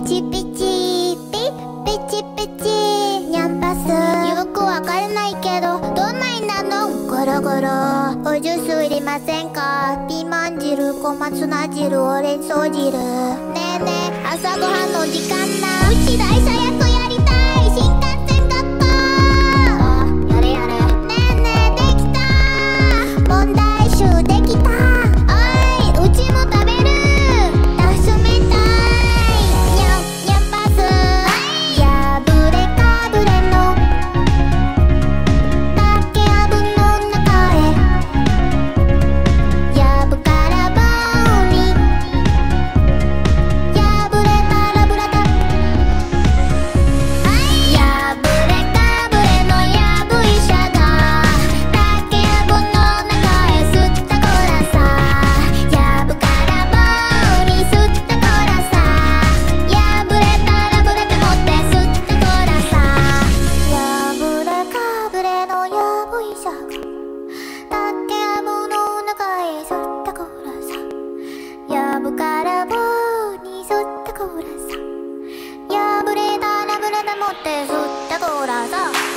チピチピピチピチニャンパスよくわからないけどどんなになのゴロゴロおジュースいりませんかピーマン汁小松菜汁オレンソ汁ねえねえ朝ごはんの時間なうち大佐役やりたい新幹線学校あやれやれねえねえできた問題集できたおいうちも食べる休みたいにゃんにゃんパスやぶれかぶれの竹やぶの中へやぶから棒にやぶれたらぶらだやぶれかぶれのやぶ医者が竹やぶの中へ吸ったこらさやぶから棒に吸ったこらさやぶれたらぶれてもって吸ったこらさやぶれかぶれのやぶ医者が竹やぶの中へ吸ったこらさやぶから棒に吸ったこらさやぶれたらぶれてもって吸ったこらさ